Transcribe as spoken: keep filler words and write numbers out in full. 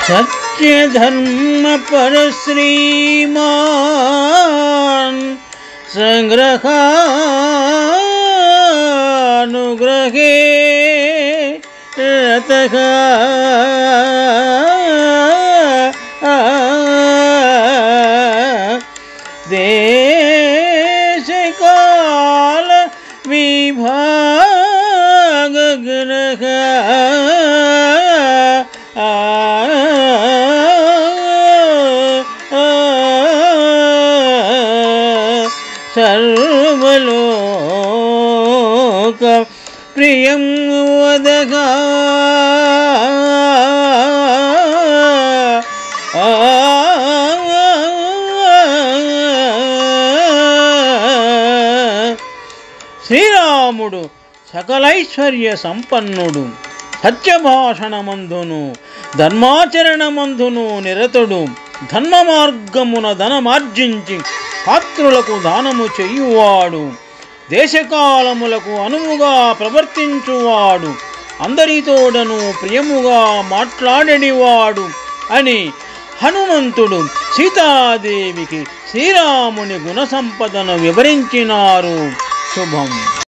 సత్యధర్మ పరశ్రీమాన్ సంగ్రహానుగ్రహే రతః దేశకాల విభాగగ్రహ సర్వలోక ప్రియం వదగ శ్రీరాముడు సకలైశ్వర్య సంపన్నుడు, సత్యభాషణమందును ధర్మాచరణమందును నిరతుడు, ధర్మ మార్గమున ధనమార్జించి పాత్రులకు దానము చెయ్యువాడు, దేశకాలములకు అనువుగా ప్రవర్తించువాడు, అందరితోడను ప్రియముగా మాట్లాడేవాడు అని హనుమంతుడు సీతాదేవికి శ్రీరాముని గుణ సంపదను వివరించినారు. శుభం.